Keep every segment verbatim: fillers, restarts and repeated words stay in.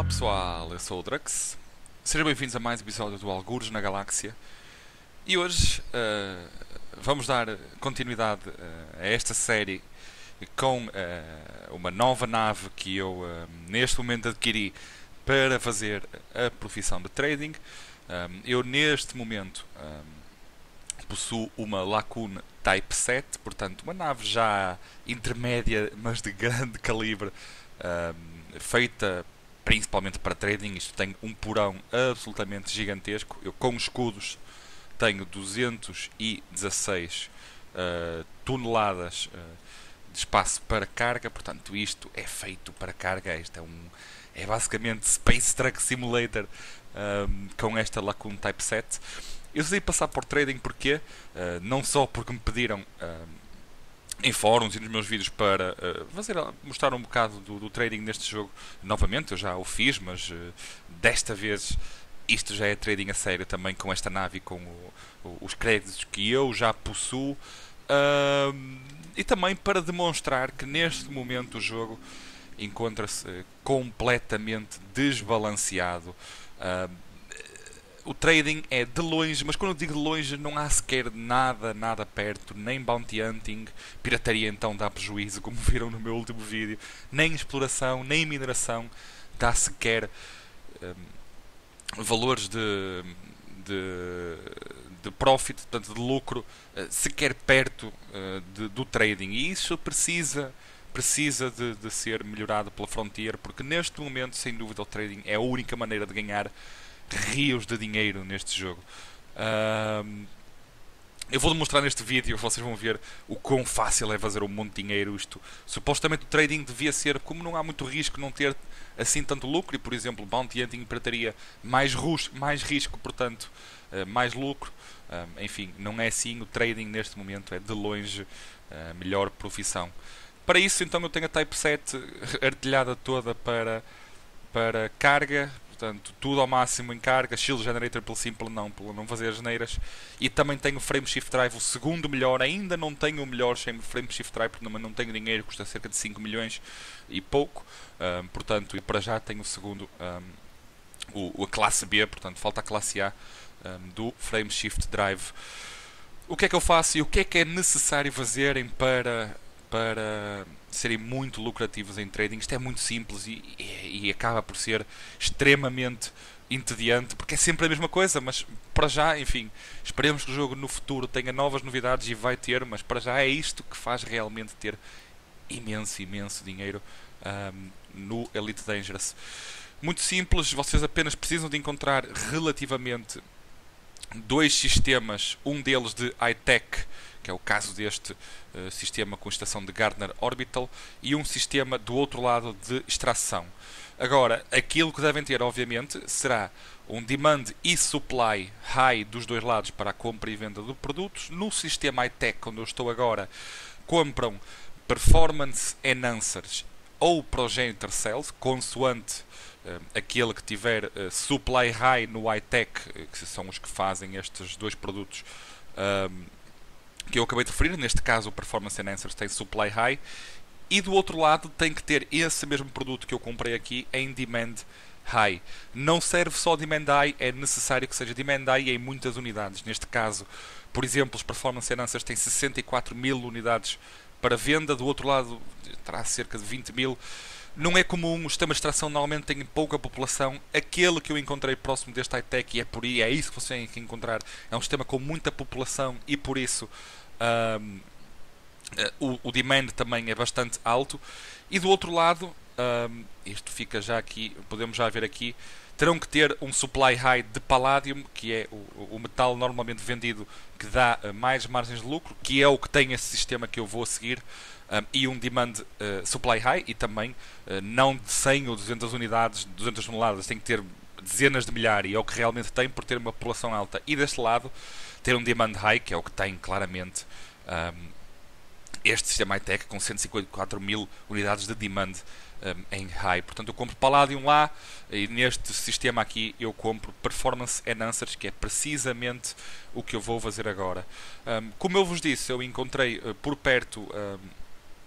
Olá pessoal, eu sou o Drux. Sejam bem-vindos a mais um episódio do Algures na Galáxia. E hoje uh, vamos dar continuidade uh, a esta série com uh, uma nova nave que eu uh, neste momento adquiri para fazer a profissão de trading. Um, eu neste momento um, possuo uma Lacoon Type sete, portanto uma nave já intermédia, mas de grande calibre, um, feita principalmente para trading. Isto tem um porão absolutamente gigantesco. Eu com escudos tenho duzentos e dezasseis uh, toneladas uh, de espaço para carga, portanto isto é feito para carga. Isto é, um, é basicamente Space Truck Simulator um, com esta Lacoon Type sete. Eu decidi passar por trading porque, uh, não só porque me pediram uh, em fóruns e nos meus vídeos para uh, fazer, mostrar um bocado do, do trading neste jogo novamente. Eu já o fiz, mas uh, desta vez isto já é trading a sério, também com esta nave e com o, o, os créditos que eu já possuo, uh, e também para demonstrar que neste momento o jogo encontra-se uh, completamente desbalanceado. Uh, O trading é de longe, mas quando eu digo de longe não há sequer nada, nada perto, nem bounty hunting, pirataria então dá prejuízo, como viram no meu último vídeo, nem exploração, nem mineração dá sequer um, valores de, de, de profit, portanto de lucro, uh, sequer perto uh, de, do trading. E isso precisa, precisa de, de ser melhorado pela Frontier, porque neste momento, sem dúvida, o trading é a única maneira de ganhar rios de dinheiro neste jogo. Uh, eu vou demonstrar neste vídeo, vocês vão ver o quão fácil é fazer um monte de dinheiro. Isto, supostamente o trading devia ser, como não há muito risco, não ter assim tanto lucro, e por exemplo, bounty hunting pirataria mais, rus, mais risco, portanto, uh, mais lucro. Uh, enfim, não é assim. O trading neste momento é de longe a melhor profissão. Para isso, então, eu tenho a Type sete artilhada toda para, para carga. Portanto, tudo ao máximo em carga, Shield Generator pelo simples não, pelo não fazer as geneiras. E também tenho o Frame Shift Drive, o segundo melhor. Ainda não tenho o melhor sem Frame Shift Drive, porque não tenho dinheiro, custa cerca de cinco milhões e pouco. Um, portanto, e para já tenho o segundo, um, o, a classe B, portanto falta a classe A, um, do Frame Shift Drive. O que é que eu faço e o que é que é necessário fazerem para... para serem muito lucrativos em trading? Isto é muito simples e, e, e acaba por ser extremamente entediante, porque é sempre a mesma coisa. Mas para já, enfim, esperemos que o jogo no futuro tenha novas novidades, e vai ter, mas para já é isto que faz realmente ter imenso, imenso dinheiro um, no Elite Dangerous. Muito simples, vocês apenas precisam de encontrar relativamente dois sistemas, um deles de high-tech, que é o caso deste uh, sistema com estação de Gardner Orbital, e um sistema do outro lado de extração. Agora, aquilo que devem ter, obviamente, será um demand e supply high dos dois lados para a compra e venda de produtos. No sistema high-tech, onde eu estou agora, compram performance enhancers ou progenitor cells, consoante uh, aquele que tiver uh, supply high no high-tech, que são os que fazem estes dois produtos um, que eu acabei de referir. Neste caso, o Performance Enhancers tem Supply High, e do outro lado tem que ter esse mesmo produto que eu comprei aqui em Demand High. Não serve só Demand High, é necessário que seja Demand High em muitas unidades. Neste caso, por exemplo, os Performance Enhancers têm sessenta e quatro mil unidades para venda, do outro lado terá cerca de vinte mil. Não é comum, os sistemas de extração normalmente têm pouca população. Aquele que eu encontrei próximo deste high-tech, e é por aí, é isso que vocês têm que encontrar, é um sistema com muita população, e por isso um, o, o demand também é bastante alto. E do outro lado, um, isto fica já aqui, podemos já ver aqui, terão que ter um supply high de palladium, que é o, o metal normalmente vendido que dá uh, mais margens de lucro, que é o que tem esse sistema que eu vou seguir. Um, e um demand uh, supply high, e também uh, não de cem ou duzentas unidades, duzentas toneladas, tem que ter dezenas de milhares, e é o que realmente tem por ter uma população alta. E deste lado, ter um demand high, que é o que tem claramente um, este sistema high-tech, com cento e cinquenta e quatro mil unidades de demand um, em high. Portanto, eu compro Palladium lá, e neste sistema aqui eu compro Performance Enhancers, que é precisamente o que eu vou fazer agora. Um, como eu vos disse, eu encontrei uh, por perto um,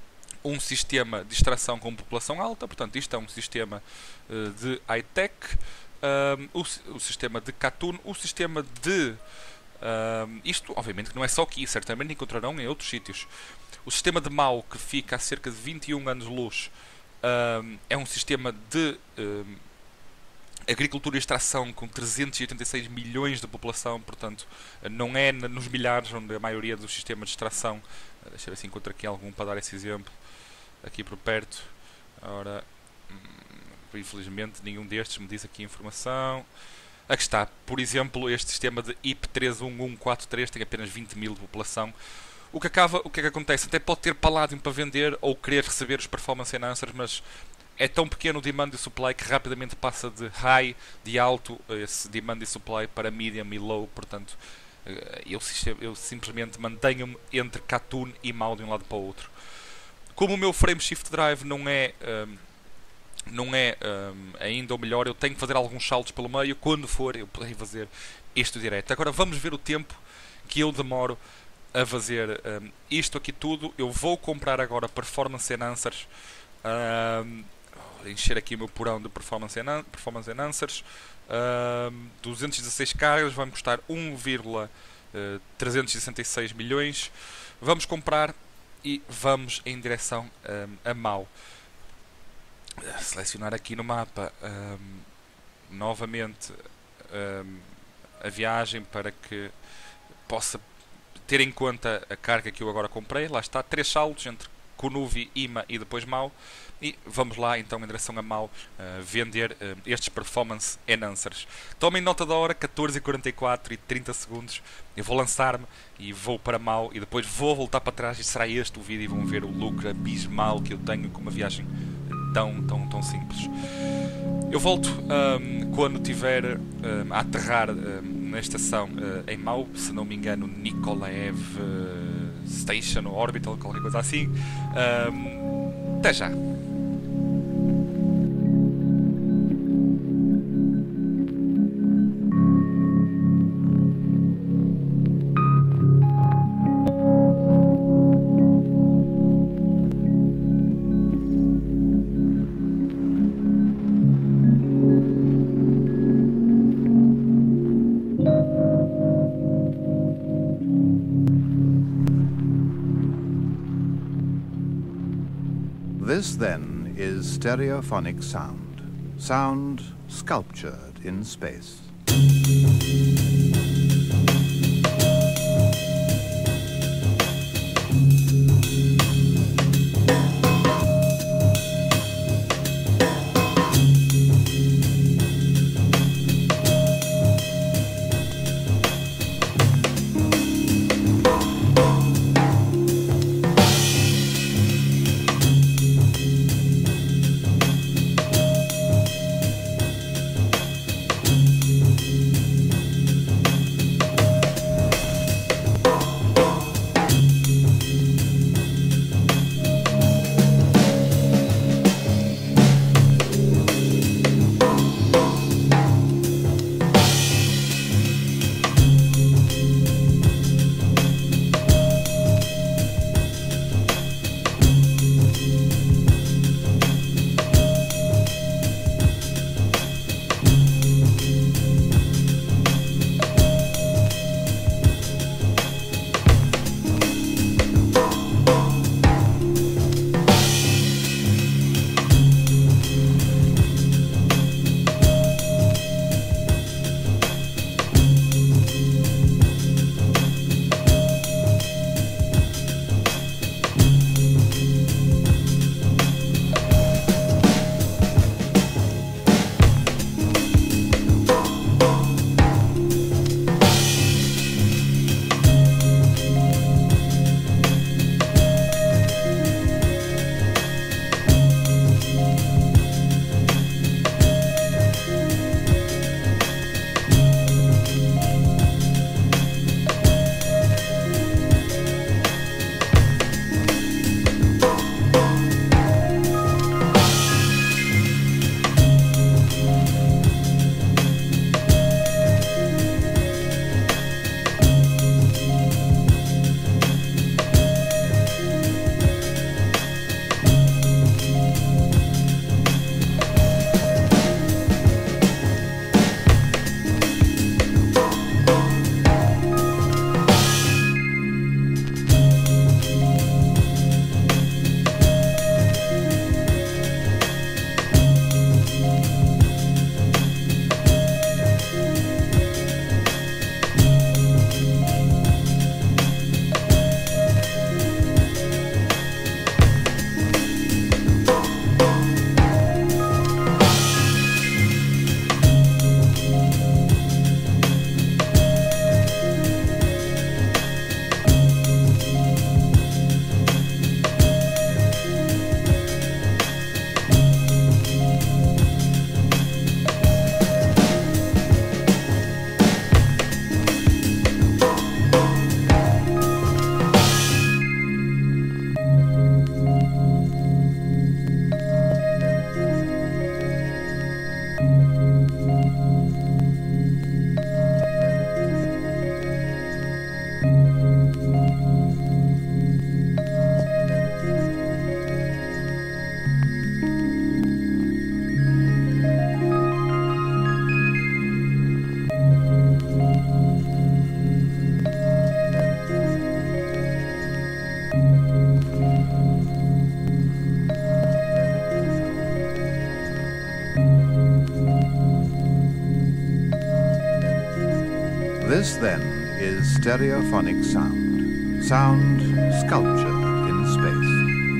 um sistema de extração com população alta, portanto isto é um sistema uh, de high-tech, um, o, o sistema de Khatun, o sistema de... Um, isto, obviamente, que não é só aqui, certamente encontrarão em outros sítios. O sistema de Mau, que fica a cerca de vinte e um anos-luz, um, é um sistema de um, agricultura e extração com trezentos e oitenta e seis milhões de população, portanto, não é nos milhares onde a maioria dos sistemas de extração. Deixa eu ver se encontro aqui algum para dar esse exemplo. Aqui por perto. Ora, hum, infelizmente, nenhum destes me diz aqui informação. Aqui está, por exemplo, este sistema de I P três um um quatro três tem apenas vinte mil de população. O que, acaba, o que é que acontece? Até pode ter Palladium para vender ou querer receber os performance enhancers, mas é tão pequeno o demand e supply que rapidamente passa de high, de alto, esse demand e supply para medium e low. Portanto, eu, eu simplesmente mantenho-me entre Khatun e Mau de um lado para o outro. Como o meu frame shift drive não é... Um, não é um, ainda o melhor, eu tenho que fazer alguns saltos pelo meio. Quando for, eu poderei fazer isto direto. Agora vamos ver o tempo que eu demoro a fazer um, isto aqui tudo. Eu vou comprar agora Performance Enhancers, um, encher aqui o meu porão de Performance, enhan performance Enhancers, um, duzentas e dezasseis cargas, vai-me custar um vírgula trezentos e sessenta e seis milhões. Vamos comprar e vamos em direção um, a Mau. Selecionar aqui no mapa um, novamente um, a viagem para que possa ter em conta a carga que eu agora comprei. Lá está, três saltos entre Kunuvi, Ima e depois Mau. E vamos lá então em direção a Mau uh, vender uh, estes Performance Enhancers. Tomem nota da hora, catorze e quarenta e quatro e trinta segundos. Eu vou lançar-me e vou para Mau e depois vou voltar para trás e será este o vídeo e vão ver o lucro abismal que eu tenho com uma viagem tão, tão, tão simples. Eu volto um, quando estiver um, a aterrar um, na estação uh, em Mau, se não me engano, Nikolaev uh, Station ou Orbital, qualquer coisa assim. Um, até já! This, then, is stereophonic sound. Sound sculptured in space. This, then, is stereophonic sound. Sound sculptured in space.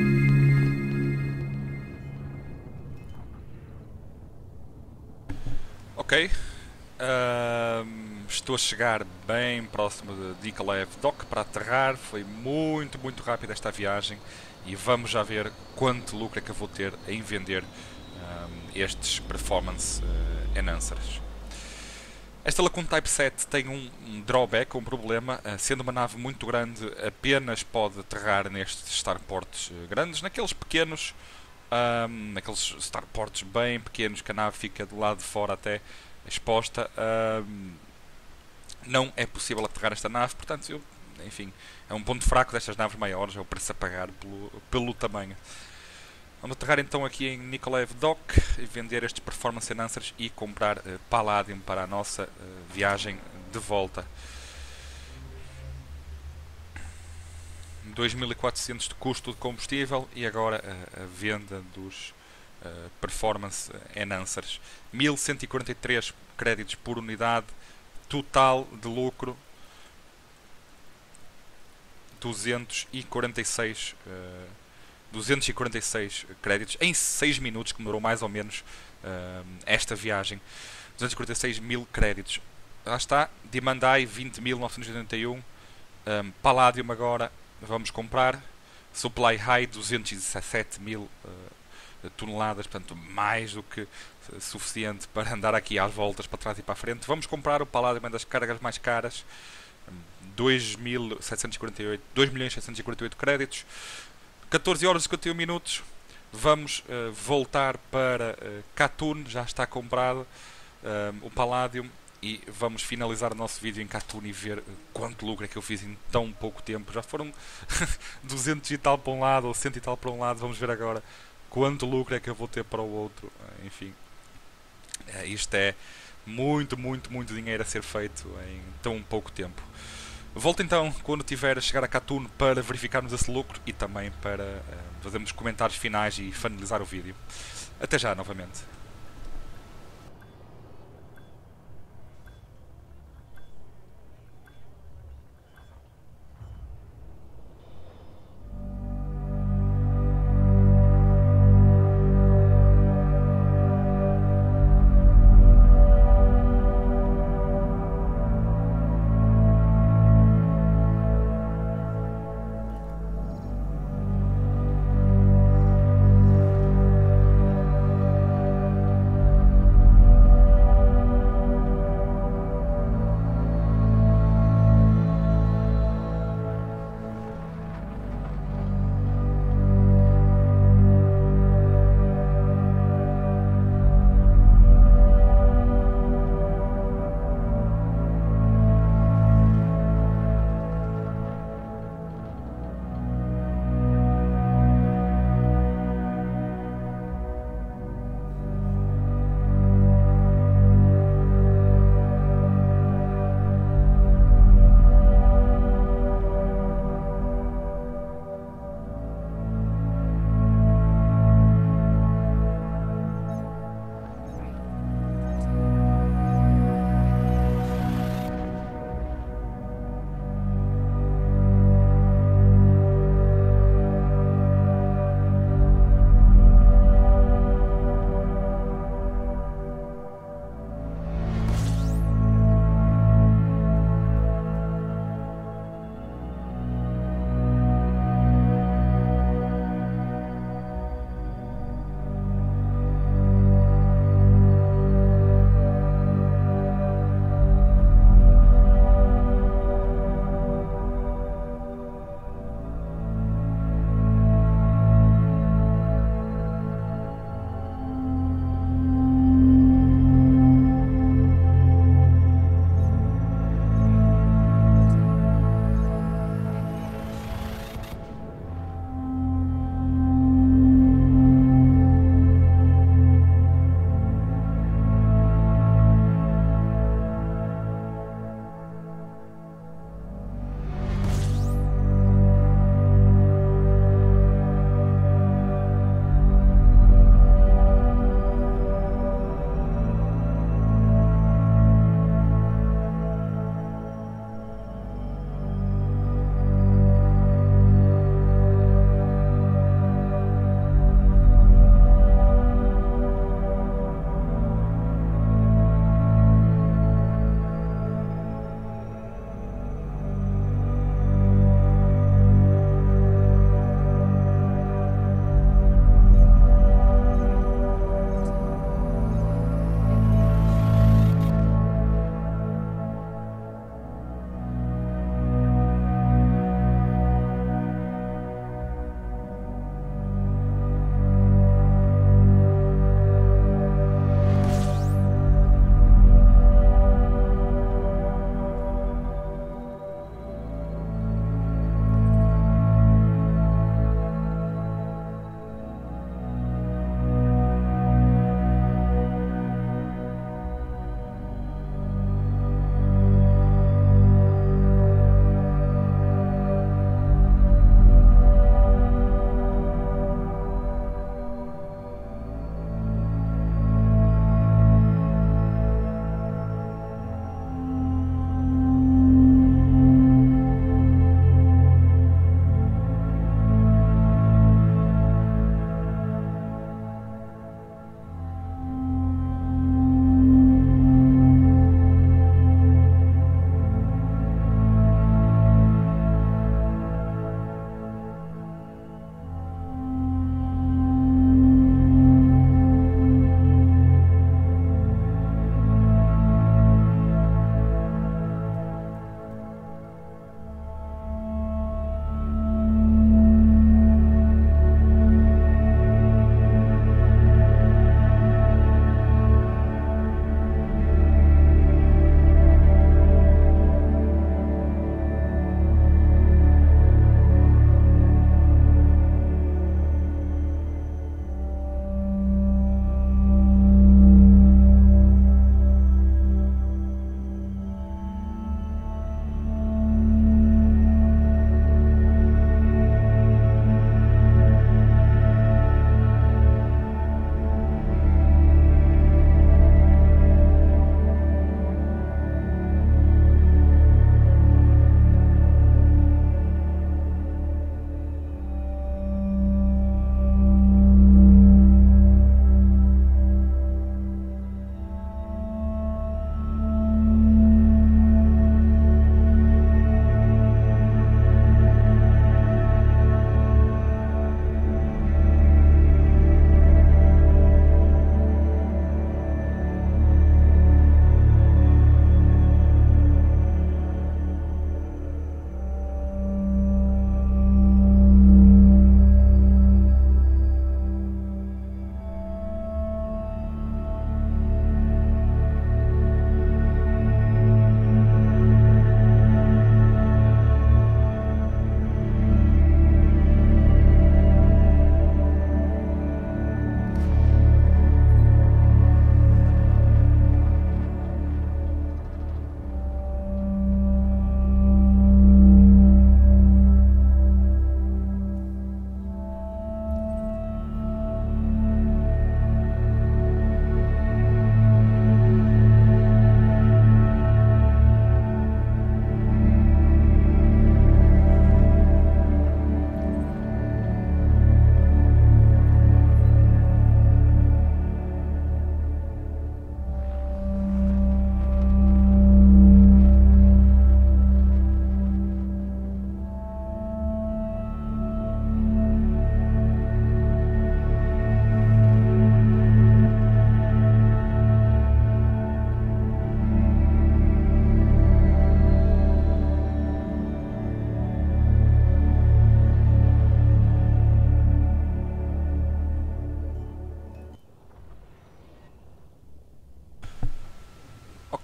Ok. Um, estou a chegar bem próximo de Nikolaev Dock para aterrar. Foi muito, muito rápida esta viagem. E vamos já ver quanto lucro é que eu vou ter em vender um, estes Performance uh, Enhancers. Esta Lacoon Type sete tem um, um drawback, um problema. Uh, sendo uma nave muito grande, apenas pode aterrar nestes starports uh, grandes. Naqueles pequenos, um, naqueles starports bem pequenos, que a nave fica do lado de fora até exposta, um, não é possível aterrar esta nave. Portanto, eu, enfim, é um ponto fraco destas naves maiores, é o preço a pagar pelo, pelo tamanho. Vamos aterrar então aqui em Nikolaev Dock e vender estes Performance Enhancers e comprar uh, Palladium para a nossa uh, viagem de volta. dois mil e quatrocentos de custo de combustível e agora uh, a venda dos uh, Performance Enhancers. mil cento e quarenta e três créditos por unidade, total de lucro duzentos e quarenta e seis, uh, duzentos e quarenta e seis créditos em seis minutos, que demorou mais ou menos uh, esta viagem. duzentos e quarenta e seis mil créditos. Lá está, Dimandai vinte mil novecentos e oitenta e um, um, Palladium agora vamos comprar, Supply High duzentos e dezessete mil uh, toneladas, portanto mais do que suficiente para andar aqui às voltas para trás e para a frente. Vamos comprar o Palladium, uma das cargas mais caras, dois mil setecentos e quarenta e oito, dois milhões setecentos e quarenta e oito créditos, catorze horas e cinquenta e um minutos. Vamos uh, voltar para uh, Khatun, já está comprado uh, o Palladium, e vamos finalizar o nosso vídeo em Khatun e ver uh, quanto lucro é que eu fiz em tão pouco tempo. Já foram duzentos e tal para um lado ou cento e tal para um lado, vamos ver agora quanto lucro é que eu vou ter para o outro. Uh, enfim, uh, isto é muito, muito, muito dinheiro a ser feito em tão pouco tempo. Volto então quando tiver a chegar a Khatun para verificarmos esse lucro e também para uh, fazermos comentários finais e finalizar o vídeo. Até já novamente.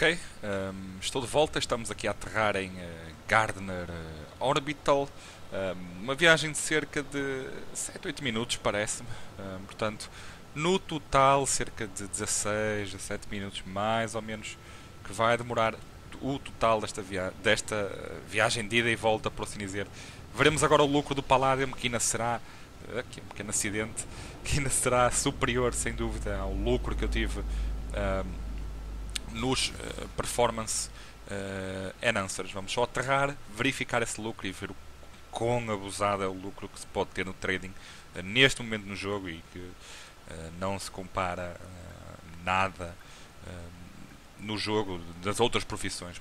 Ok, um, estou de volta, estamos aqui a aterrar em uh, Gardner uh, Orbital, um, uma viagem de cerca de sete, oito minutos parece-me, um, portanto no total cerca de dezasseis, dezessete minutos mais ou menos que vai demorar o total desta, via desta viagem de ida e volta, por assim dizer. Veremos agora o lucro do Palladium, que ainda será, aqui um pequeno acidente, que ainda será superior sem dúvida ao lucro que eu tive um, nos uh, performance uh, enhancers. Vamos só aterrar, verificar esse lucro e ver o quão abusado é o lucro que se pode ter no trading uh, neste momento no jogo e que uh, não se compara uh, nada uh, no jogo das outras profissões.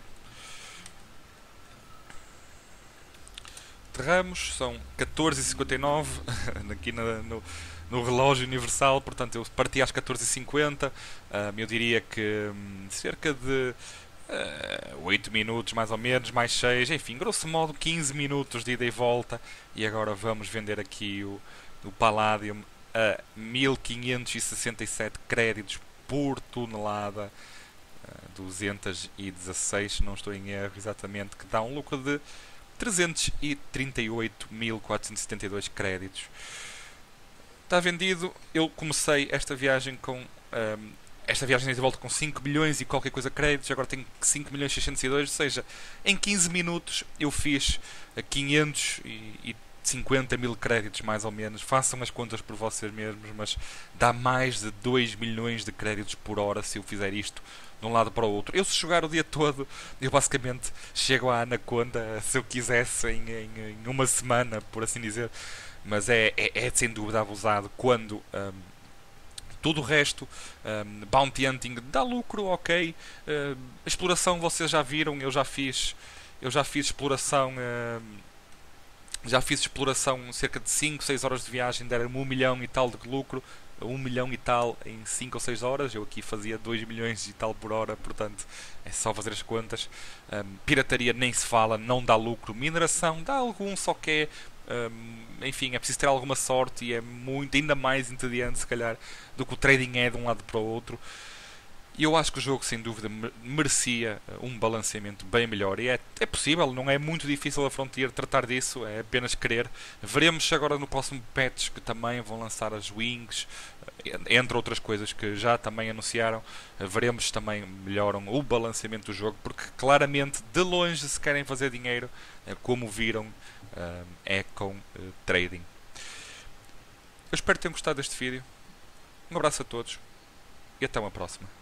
Aterramos, são catorze e cinquenta e nove aqui na, no, no relógio universal, portanto eu parti às catorze e cinquenta, um, eu diria que um, cerca de uh, oito minutos mais ou menos, mais seis, enfim, grosso modo quinze minutos de ida e volta, e agora vamos vender aqui o, o Palladium a mil quinhentos e sessenta e sete créditos por tonelada, uh, duzentos e dezasseis, se não estou em erro exatamente, que dá um lucro de trezentos e trinta e oito mil quatrocentos e setenta e dois créditos. Está vendido. Eu comecei esta viagem com um, esta viagem de volta com cinco milhões e qualquer coisa créditos, agora tenho cinco milhões seiscentos e dois, ou seja, em quinze minutos eu fiz quinhentos e cinquenta mil créditos mais ou menos. Façam as contas por vocês mesmos, mas dá mais de dois milhões de créditos por hora se eu fizer isto de um lado para o outro. Eu, se jogar o dia todo, eu basicamente chego à Anaconda se eu quisesse em, em, em uma semana, por assim dizer. Mas é, é, é sem dúvida abusado quando um, tudo o resto, um, bounty hunting dá lucro, ok. Uh, exploração vocês já viram, eu já fiz, eu já fiz exploração, uh, já fiz exploração cerca de cinco, seis horas de viagem, deram-me um milhão e tal de lucro. um milhão e tal em cinco ou seis horas. Eu aqui fazia dois milhões e tal por hora, portanto é só fazer as contas. Um, pirataria nem se fala, não dá lucro. Mineração dá algum, só que é um, enfim, é preciso ter alguma sorte e é muito, ainda mais entediante se calhar do que o trading é de um lado para o outro. E eu acho que o jogo sem dúvida merecia um balanceamento bem melhor, e é, é possível, não é muito difícil a Frontier tratar disso, é apenas querer. Veremos agora no próximo patch que também vão lançar as Wings, entre outras coisas que já também anunciaram. Veremos também melhoram o balanceamento do jogo, porque claramente de longe, se querem fazer dinheiro, como viram, é com trading. Eu espero que tenham gostado deste vídeo. Um abraço a todos e até uma próxima.